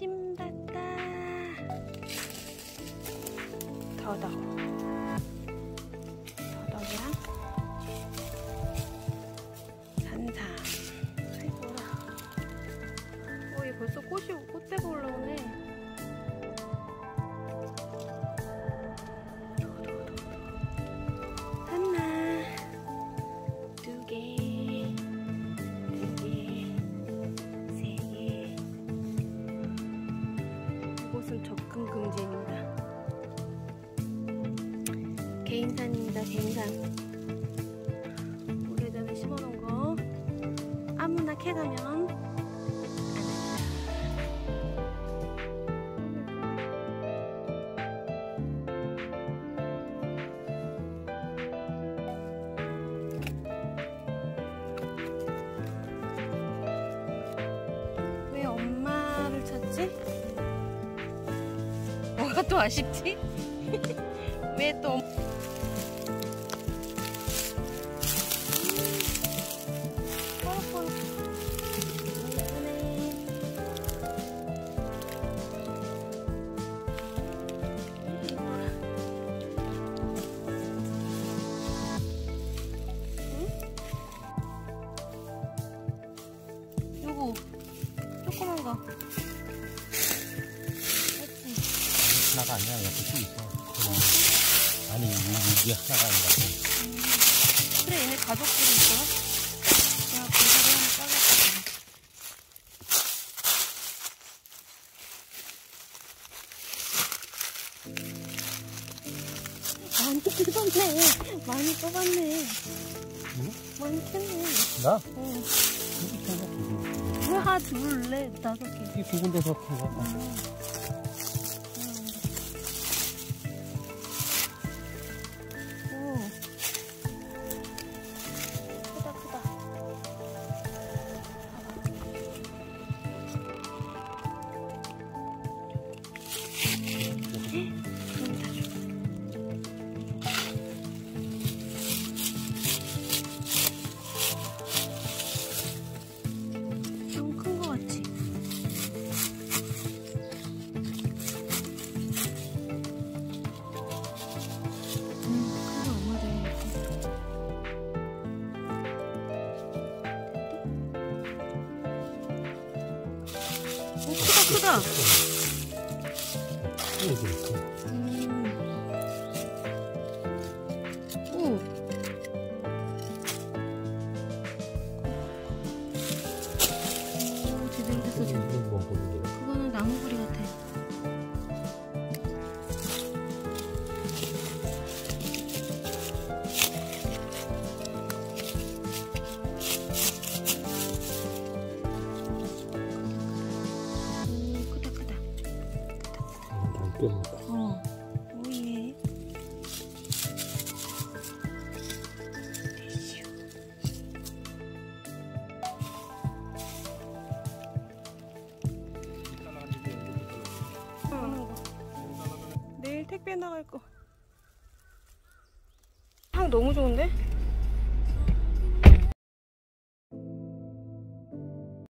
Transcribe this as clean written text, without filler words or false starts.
신봤다. 더덕이랑 산삼. 아이고라. 얘 벌써 꽃대가 올라오네. 하나, 두 개, 세 개. 이곳은 접근 금지입니다. 개인산입니다. 개인산. 오래전에 심어놓은 거 아무나 캐가면 안 된다. 왜 엄마를 찾지? 뭐가 또 아쉽지? 왜 또 요거 조그만 거 하나가 아니야. 옆에 또 있어. 아니 이게 하나가 아니라고. 그래, 얘네 가족들이 있어. 내가 고사를 하나 잘랐거든. 많이 뽑았네. 응? 많이 캤네. 나? 어. 여기 하나, 둘, 넷, 다섯 개. 이 두 군데서 캔 거야. 크다. 오. 제대로 됐어. 그거는 나무뿌리 같아. 오예. 내일 택배 나갈 거. 향 너무 좋은데?